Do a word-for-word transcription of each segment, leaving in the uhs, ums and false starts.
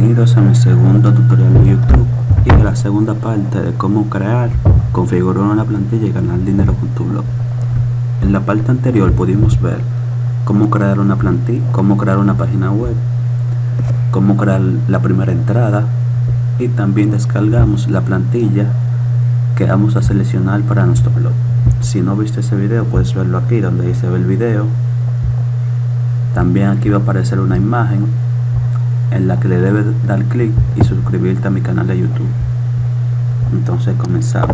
Bienvenidos a mi segundo tutorial de YouTube y a la segunda parte de cómo crear, configurar una plantilla y ganar dinero con tu blog. En la parte anterior pudimos ver cómo crear una plantilla, cómo crear una página web, cómo crear la primera entrada y también descargamos la plantilla que vamos a seleccionar para nuestro blog. Si no viste ese video, puedes verlo aquí donde dice ver el video. También aquí va a aparecer una imagen en la que le debes dar clic y suscribirte a mi canal de YouTube. Entonces comenzamos.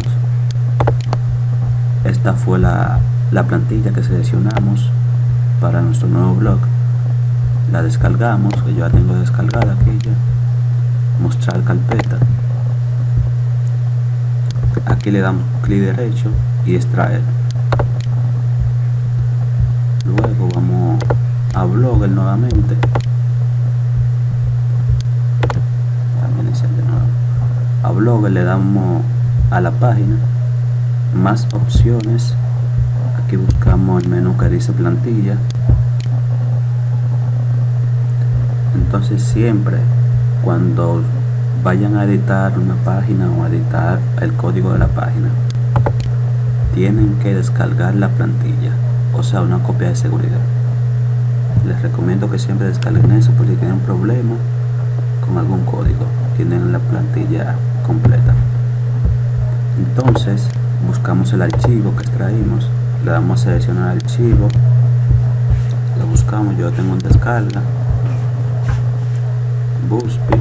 Esta fue la, la plantilla que seleccionamos para nuestro nuevo blog. La descargamos, que yo ya tengo descargada aquí ya. Mostrar carpeta. Aquí le damos clic derecho y extraer. Luego vamos a Blogger nuevamente. También es el de nuevo. A Blogger le damos a la página, más opciones. Aquí buscamos el menú que dice plantilla. Entonces siempre cuando vayan a editar una página o a editar el código de la página, tienen que descargar la plantilla, o sea, una copia de seguridad. Les recomiendo que siempre descarguen eso, porque si tienen un problema con algún código, tienen la plantilla completa. Entonces buscamos el archivo que extraímos, le damos a seleccionar archivo, lo buscamos, yo tengo en descarga, BuzzSpeed,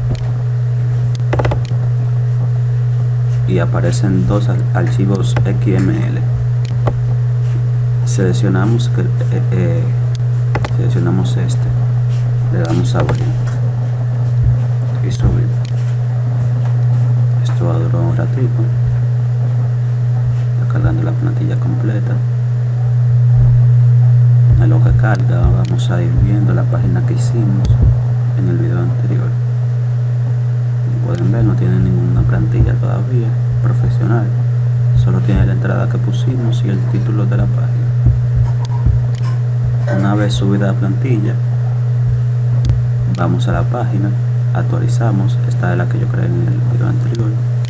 y aparecen dos archivos X M L. Seleccionamos que, eh, eh, seleccionamos este, le damos a abrir y subir. Esto va a durar un ratito. Está cargando la plantilla completa. En lo que carga vamos a ir viendo la página que hicimos en el video anterior. Como pueden ver, no tiene ninguna plantilla todavía profesional, solo tiene la entrada que pusimos y el título de la página. Una vez subida la plantilla, vamos a la página, actualizamos. Esta es la que yo creé en el video anterior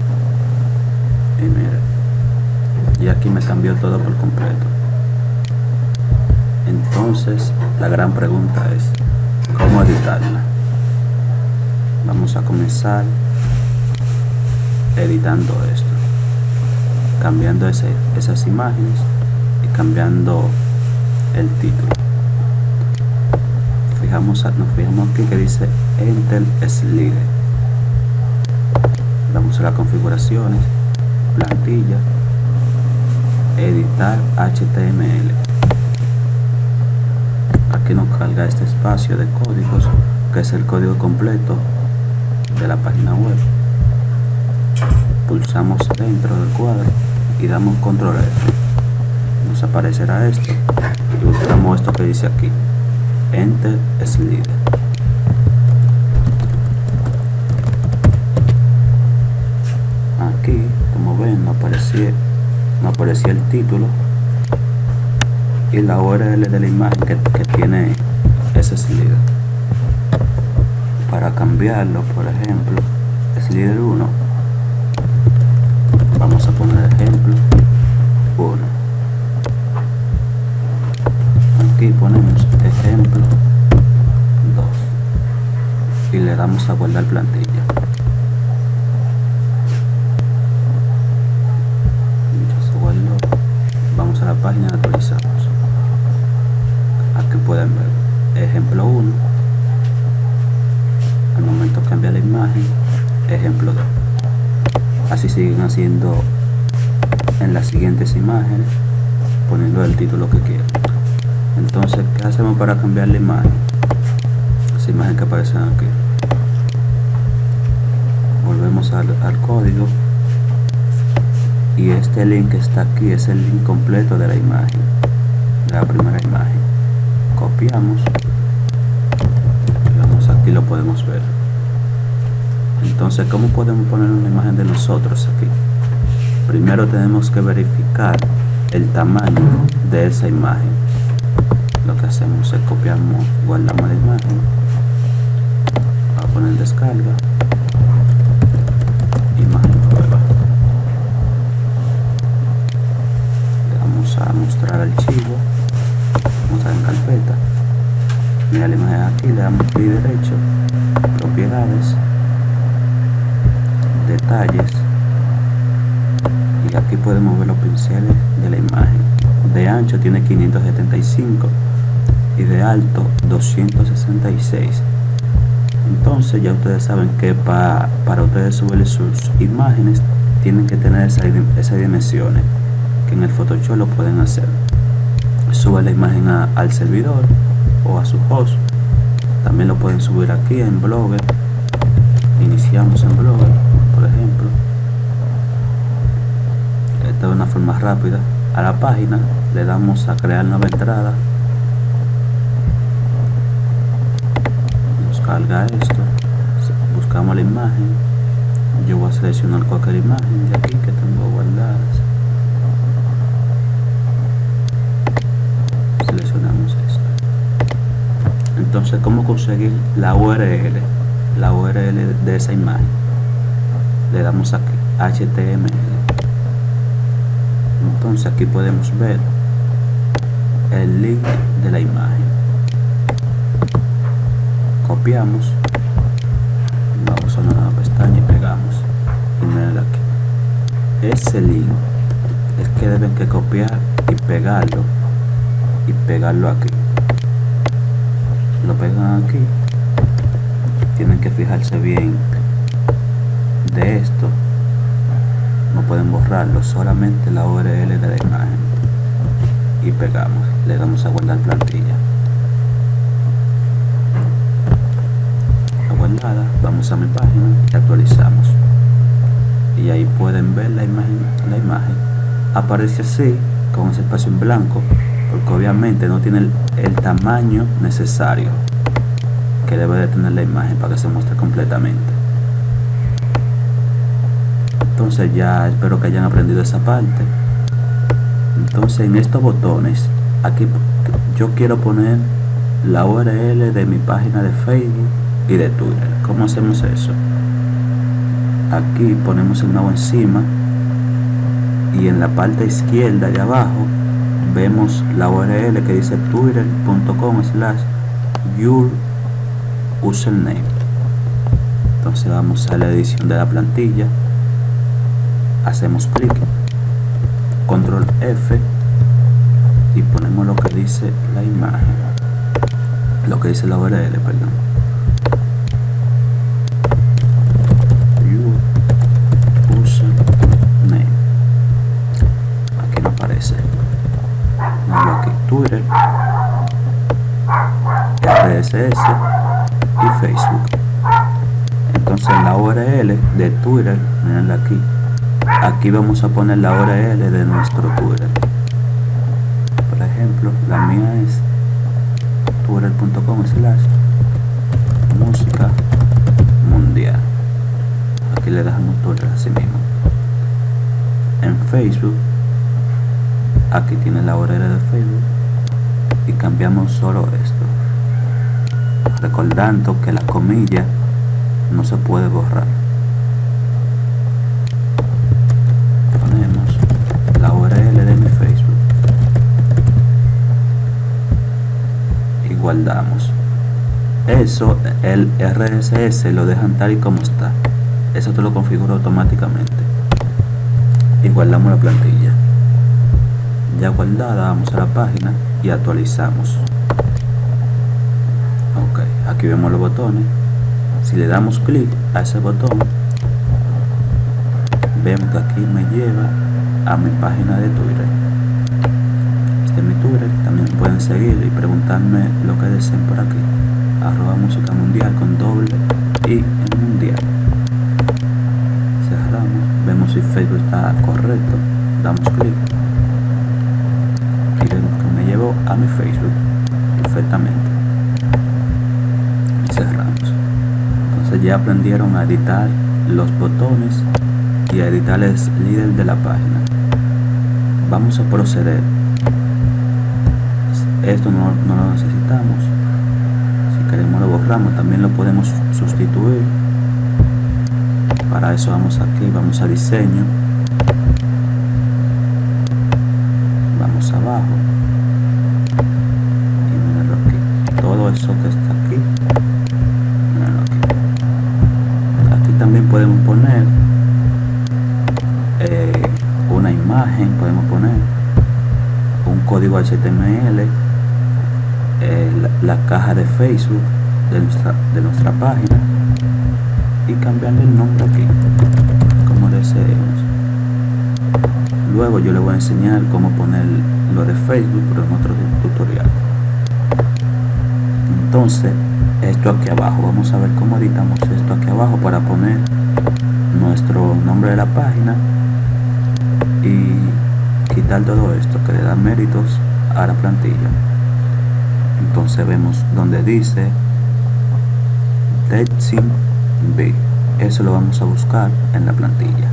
y miren, y aquí me cambió todo por completo. Entonces la gran pregunta es cómo editarla. Vamos a comenzar editando esto, cambiando ese, esas imágenes y cambiando el título. Fijamos, nos fijamos aquí que dice Enter Slide. Vamos a las configuraciones, plantilla, editar H T M L. Aquí nos carga este espacio de códigos, que es el código completo de la página web. Pulsamos dentro del cuadro y damos control F. Nos aparecerá esto y buscamos esto que dice aquí Enter Slide. Aquí, como ven, no aparecía, no aparecía el título y la U R L de la imagen que, que tiene ese slide. Para cambiarlo, por ejemplo, Slider uno, vamos a poner ejemplo uno. Aquí ponemos ejemplo dos y le damos a guardar plantilla. Ya se guardó. Vamos a la página y actualizamos. Aquí pueden ver ejemplo uno. Al momento de cambiar la imagen, ejemplo dos. Así siguen haciendo en las siguientes imágenes, poniendo el título que quieran. Entonces, ¿qué hacemos para cambiar la imagen? Esa imagen que aparece aquí. Volvemos al, al código y este link que está aquí es el link completo de la imagen, de la primera imagen. Copiamos y vamos aquí, lo podemos ver. Entonces, ¿cómo podemos poner una imagen de nosotros aquí? Primero tenemos que verificar el tamaño de esa imagen. Lo que hacemos es copiamos, guardamos la imagen, voy a poner de descarga, imagen prueba. Le vamos a mostrar archivo, mostrar en carpeta. Mira la imagen aquí, le damos clic derecho, propiedades, detalles, y aquí podemos ver los pinceles de la imagen. De ancho tiene quinientos setenta y cinco y de alto doscientos sesenta y seis. Entonces ya ustedes saben que pa, para ustedes subir sus imágenes tienen que tener esa, esas dimensiones, que en el Photoshop lo pueden hacer. Suben la imagen a, al servidor o a su host. También lo pueden subir aquí en Blogger. Iniciamos en Blogger, por ejemplo. Esta es una forma rápida. A la página le damos a crear nueva entrada. Nos carga esto. Buscamos la imagen. Yo voy a seleccionar cualquier imagen de aquí que tengo guardadas. Seleccionamos esto. Entonces, ¿cómo conseguir la U R L? La U R L de esa imagen. Le damos aquí H T M L. Entonces aquí podemos ver el link de la imagen. Copiamos, vamos a una nueva pestaña y pegamos. Y miren aquí. Ese link es que deben que copiar y pegarlo. Y pegarlo aquí. Lo pegan aquí. Tienen que fijarse bien de esto. No pueden borrarlo, solamente la U R L de la imagen. Y pegamos. Le damos a guardar plantilla. Guardada, vamos a mi página y actualizamos. Y ahí pueden ver la imagen. La imagen aparece así, con ese espacio en blanco, porque obviamente no tiene el, el tamaño necesario que debe de tener la imagen para que se muestre completamente. Entonces ya espero que hayan aprendido esa parte. Entonces en estos botones aquí yo quiero poner la U R L de mi página de Facebook y de Twitter. ¿Cómo hacemos eso? Aquí ponemos el nuevo encima y en la parte izquierda de abajo vemos la U R L que dice twitter punto com slash your username. Entonces vamos a la edición de la plantilla, hacemos clic, control F y ponemos lo que dice la imagen, lo que dice la U R L, perdón. Your username. Aquí no aparece. Pongo aquí Twitter, R S S y Facebook. Entonces la U R L de Twitter, mirenla aquí. Aquí vamos a poner la U R L de nuestro Twitter. Por ejemplo, la mía es twitter punto com slash música mundial. Aquí le dejamos Twitter así mismo. En Facebook, aquí tiene la U R L de Facebook y cambiamos solo esto, recordando que la comilla no se puede borrar. Ponemos la U R L de mi Facebook y guardamos. Eso, el R S S lo dejan tal y como está. Eso te lo configura automáticamente. Y guardamos la plantilla. Ya guardada, vamos a la página y actualizamos. Ok, aquí vemos los botones. Si le damos clic a ese botón, vemos que aquí me lleva a mi página de Twitter. Este es mi Twitter. También pueden seguir y preguntarme lo que deseen por aquí. Arroba música mundial con doble y en mundial. Cerramos, vemos si Facebook está correcto, damos clic y vemos que me llevó a mi Facebook perfectamente y cerramos. Entonces ya aprendieron a editar los botones y a editar el líder de la página. Vamos a proceder. Esto no, no lo necesitamos. Si queremos lo borramos, también lo podemos sustituir Para eso vamos aquí, vamos a diseño, vamos abajo y mírenlo aquí, todo eso que está aquí, mírenlo aquí. Aquí también podemos poner eh, una imagen, podemos poner un código H T M L, eh, la, la caja de Facebook de nuestra, de nuestra página, y cambiarle el nombre aquí como deseemos. Luego yo le voy a enseñar cómo poner lo de Facebook, pero en otro tutorial. Entonces esto aquí abajo, vamos a ver cómo editamos esto aquí abajo para poner nuestro nombre de la página y quitar todo esto que le da méritos a la plantilla. Entonces vemos donde dice DeadSimB, eso lo vamos a buscar en la plantilla.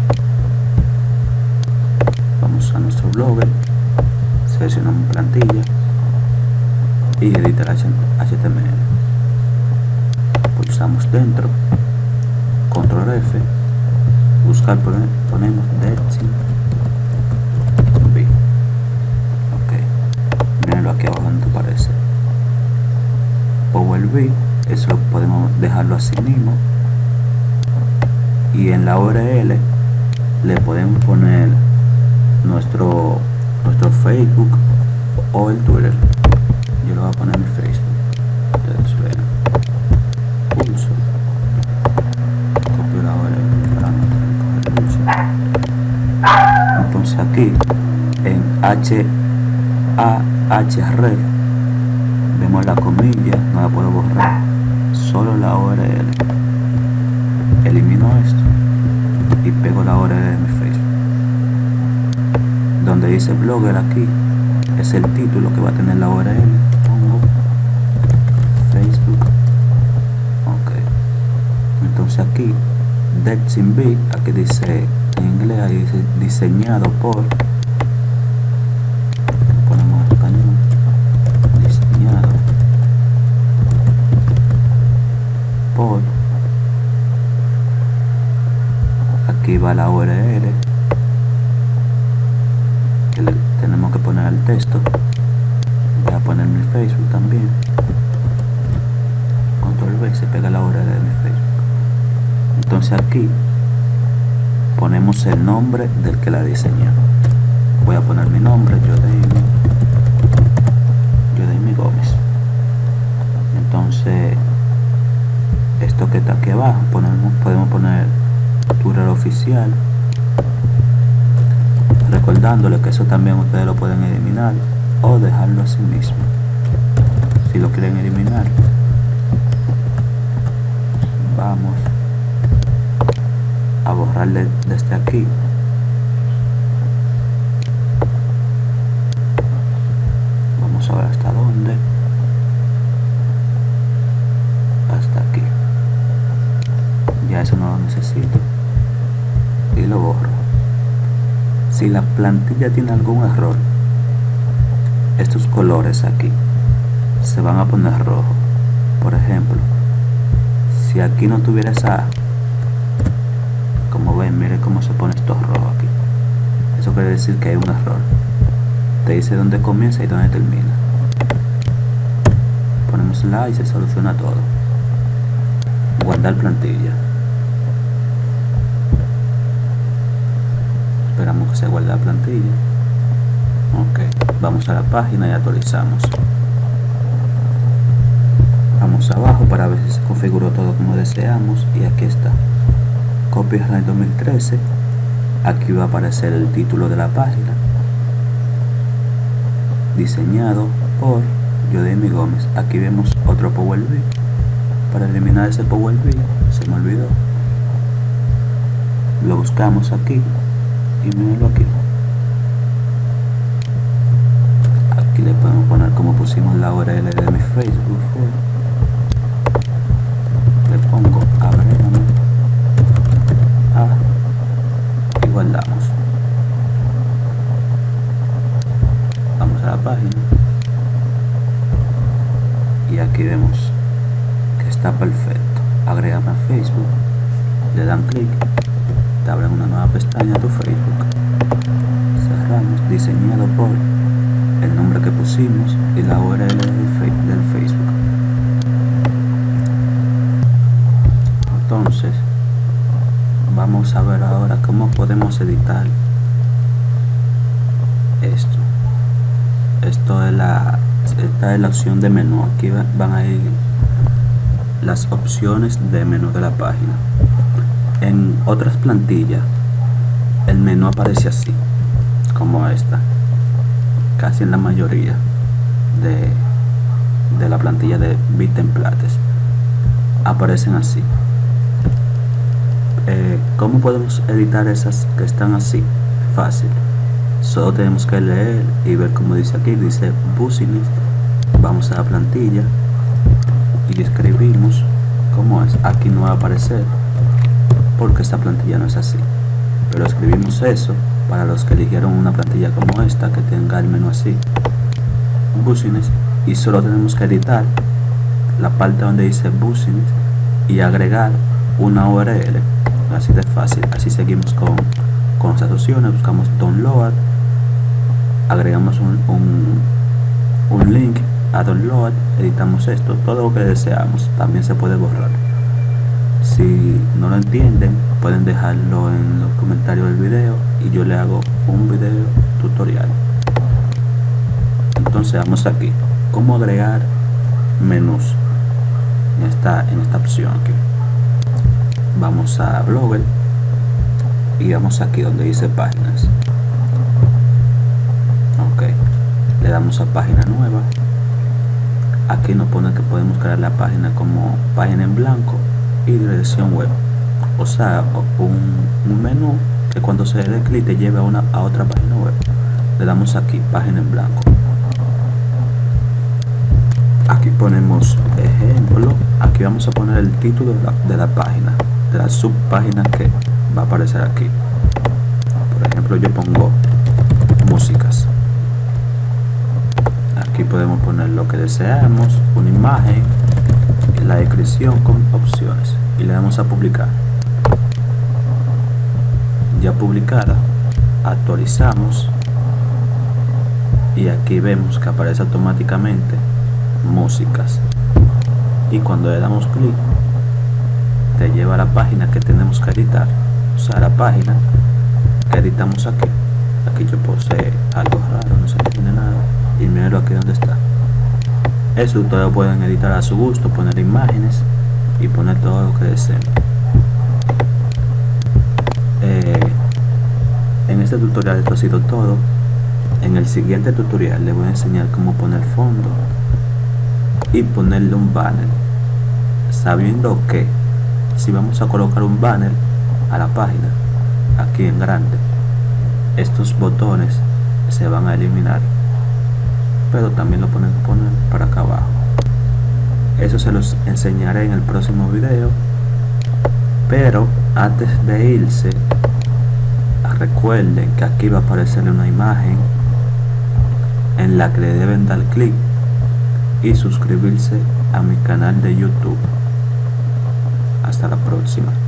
Vamos a nuestro Blogger, seleccionamos plantilla y editar H T M L. Pulsamos dentro, control F, buscar, ponemos DeadSimB. Ok, mírenlo aquí abajo donde aparece Power B. Eso podemos dejarlo así mismo, y en la U R L le podemos poner nuestro nuestro Facebook o el Twitter. Yo le voy a poner mi Facebook, ustedes ven, pulso, copio la U R L para no tener que coger mucho. Entonces aquí en H A H ref vemos la comilla, no la puedo borrar, solo la U R L. Elimino esto y pego la U R L de mi Facebook. Donde dice Blogger aquí es el título que va a tener la U R L. Pongo Facebook. Ok. Entonces aquí DeadSimB, aquí dice en inglés, ahí dice diseñado por. Ponemos en español. Diseñado por. Aquí va la U R L que le tenemos que poner el texto. Voy a poner mi Facebook también, control V, se pega la U R L de mi Facebook. Entonces aquí ponemos el nombre del que la diseñó. Voy a poner mi nombre, Yodeimi Yodeimi Gómez. Entonces esto que está aquí abajo ponemos, podemos poner Twitter oficial, recordándole que eso también ustedes lo pueden eliminar o dejarlo así mismo si lo quieren eliminar. Vamos a borrarle desde aquí. Vamos a ver hasta dónde. Hasta aquí. Ya eso no lo necesito y lo borro. Si la plantilla tiene algún error, estos colores aquí se van a poner rojo. Por ejemplo, si aquí no tuviera esa A, como ven, miren cómo se pone esto rojo aquí. Eso quiere decir que hay un error. Te dice dónde comienza y dónde termina. Ponemos la y se soluciona todo. Guardar plantilla. Esperamos que se guarde la plantilla. Ok, vamos a la página y actualizamos. Vamos abajo para ver si se configuró todo como deseamos, y aquí está. Copyright dos mil trece. Aquí va a aparecer el título de la página, diseñado por Yodeimi Gómez. Aquí vemos otro Power B. Para eliminar ese Power B, se me olvidó, lo buscamos aquí y mírenlo aquí. Aquí le podemos poner como pusimos la U R L de mi Facebook. Le pongo agrégame a y guardamos. Vamos a la página y aquí vemos que está perfecto. Agrégame a Facebook, le dan clic, te abre una nueva pestaña tu Facebook. Cerramos, diseñado por el nombre que pusimos y la U R L del Facebook. Entonces vamos a ver ahora cómo podemos editar esto. Esto es la esta es la opción de menú. Aquí van a ir las opciones de menú de la página. En otras plantillas el menú aparece así, como esta. Casi en la mayoría de, de la plantilla de Bittemplates aparecen así. Eh, ¿Cómo podemos editar esas que están así? Fácil. Solo tenemos que leer y ver como dice aquí. Dice Business. Vamos a la plantilla y escribimos como es. Aquí no va a aparecer porque esta plantilla no es así, pero escribimos eso para los que eligieron una plantilla como esta que tenga el menú así, Business, y solo tenemos que editar la parte donde dice Business y agregar una U R L. Así de fácil. Así seguimos con, con las opciones. Buscamos download, agregamos un, un, un link a download, editamos esto, todo lo que deseamos. También se puede borrar. Si no lo entienden, pueden dejarlo en los comentarios del video y yo le hago un video tutorial. Entonces vamos aquí, cómo agregar menús en esta, en esta opción aquí. Vamos a Blogger y vamos aquí donde dice páginas. Ok, le damos a página nueva. Aquí nos pone que podemos crear la página como página en blanco y dirección web, o sea, un, un menú que cuando se dé clic te lleve a, una, a otra página web. Le damos aquí página en blanco. Aquí ponemos ejemplo. Aquí vamos a poner el título de la, de la página, de la subpágina que va a aparecer aquí. Por ejemplo, yo pongo músicas. Aquí podemos poner lo que deseamos, una imagen, la descripción con opciones y le damos a publicar. Ya publicada, actualizamos y aquí vemos que aparece automáticamente músicas, y cuando le damos clic te lleva a la página que tenemos que editar, o sea, la página que editamos aquí. Aquí yo puse algo raro, no se entiende nada, y míralo aquí donde está. Eso ustedes lo pueden editar a su gusto, poner imágenes y poner todo lo que deseen. Eh, en este tutorial esto ha sido todo. En el siguiente tutorial les voy a enseñar cómo poner fondo y ponerle un banner, sabiendo que si vamos a colocar un banner a la página aquí en grande, estos botones se van a eliminar, pero también lo pueden poner para acá abajo. Eso se los enseñaré en el próximo video, pero antes de irse, recuerden que aquí va a aparecerle una imagen en la que le deben dar clic y suscribirse a mi canal de YouTube. Hasta la próxima.